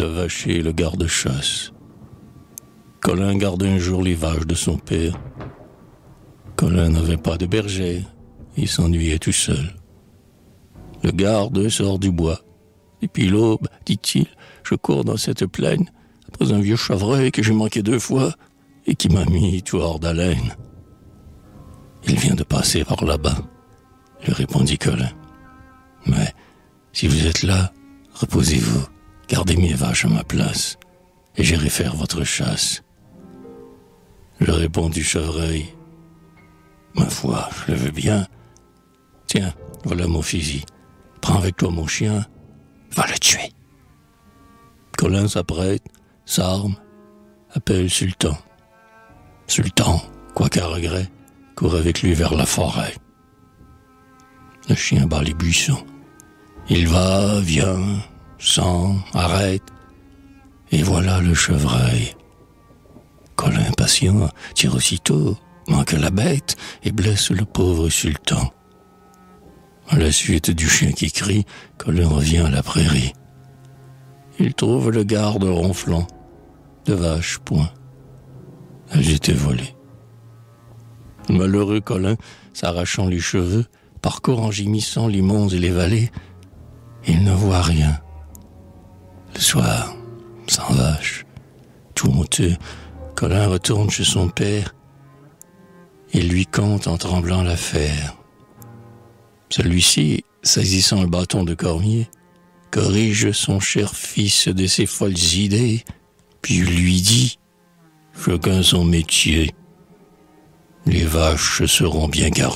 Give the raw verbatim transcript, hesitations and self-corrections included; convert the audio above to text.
le vacher et le garde-chasse. Colin gardait un jour les vaches de son père. Colin n'avait pas de berger, il s'ennuyait tout seul. Le garde sort du bois. Depuis l'aube, dit-il, je cours dans cette plaine, après un vieux chevreuil que j'ai manqué deux fois et qui m'a mis tout hors d'haleine. Il vient de passer par là-bas, lui répondit Colin. Mais si vous êtes là, reposez-vous, gardez mes vaches à ma place, et j'irai faire votre chasse. Je répondis chevreuil. Ma foi, je le veux bien. Tiens, voilà mon fusil. Prends avec toi mon chien, va le tuer. Colin s'apprête, s'arme, appelle Sultan. Sultan, quoiqu'à regret, court avec lui vers la forêt. Le chien bat les buissons. Il va, vient, sent, arrête, et voilà le chevreuil. Colin, impatient, tire aussitôt, manque la bête et blesse le pauvre sultan. À la suite du chien qui crie, Colin revient à la prairie. Il trouve le garde ronflant. De vaches, point. Elles étaient volées. Le malheureux Colin, s'arrachant les cheveux, parcourt en gémissant les monts et les vallées. Il ne voit rien. Le soir, sans vache, tout honteux, Colin retourne chez son père et lui conte en tremblant l'affaire. Celui-ci, saisissant le bâton de cormier, corrige son cher fils de ses folles idées, puis lui dit « Chacun son métier, les vaches seront bien gardées. »